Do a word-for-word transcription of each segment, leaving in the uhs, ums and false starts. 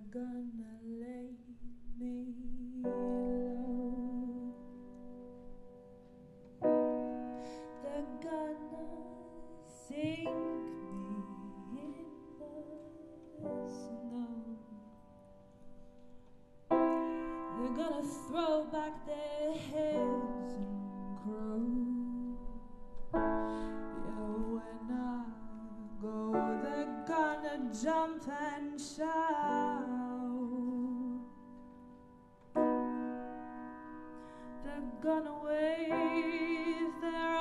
gonna lay me low. They're gonna sink me in the snow. They're gonna throw back their heads and crow. Yeah, when I go, they're gonna jump and shout. They're gonna wave their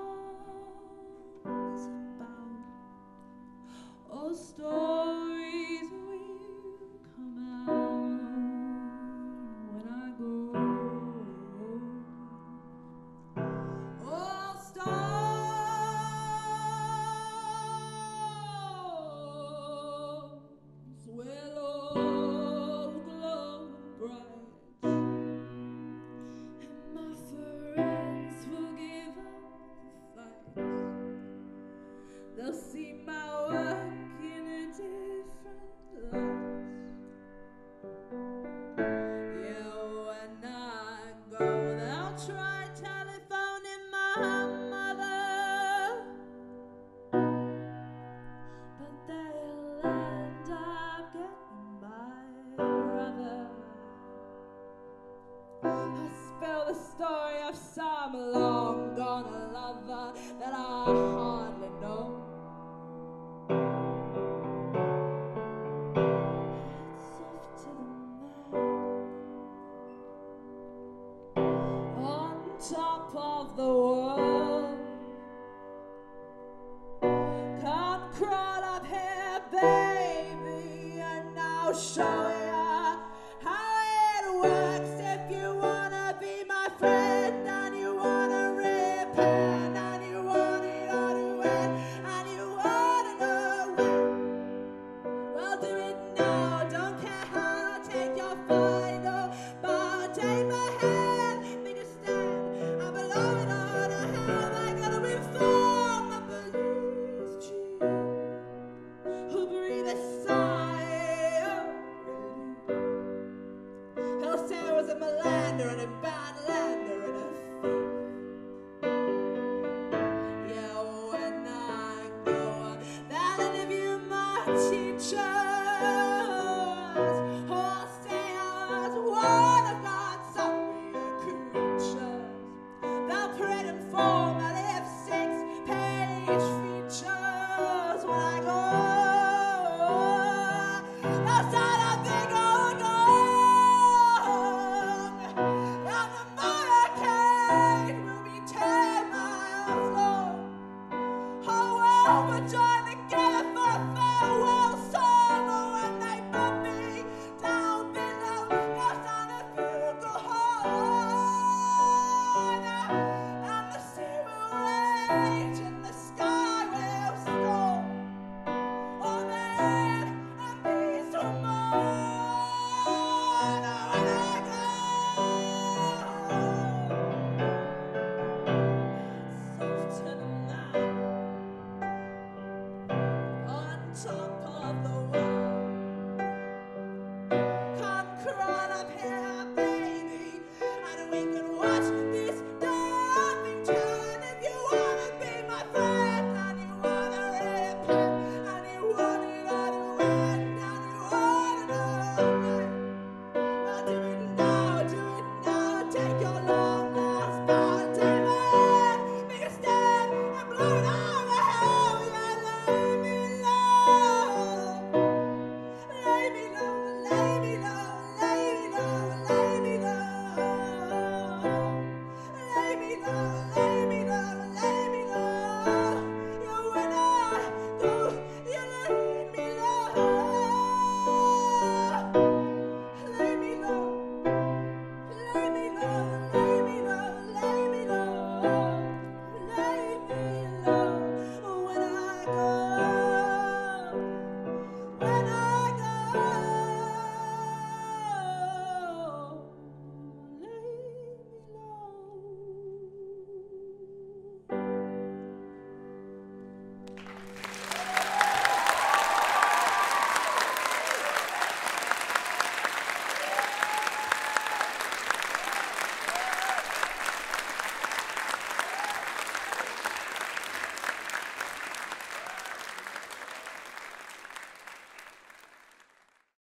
arms about. All stories will come out when I go. All stars will all glow bright, and my friends will give up the fight. They'll see my work in a different light. Yeah, when I go, they'll try telephoning my mother, but they'll end up getting my brother. I spell the story of some long gone lover that I hardly know. It's off to the map on top of the world. Come crawl up here, baby, and I'll show ya how it works. If you wanna be my friend and you wanna repent and you want it all to end and you wanna know when, well, do it now. Don't care how, I'll take your final, but take my hand, make a stand. I belong in all the hell. I gotta reform the police chief who breathe a sigh of relief. He'll say I was a melander and a bad lander and a thief. Yeah, when I go, they'll interview my teachers, who'll say I was one of God's superior creatures. They'll print and formative six-page features when I go. They'll start a big old gong, and the motorcade will be ten miles long. Oh, well, but join me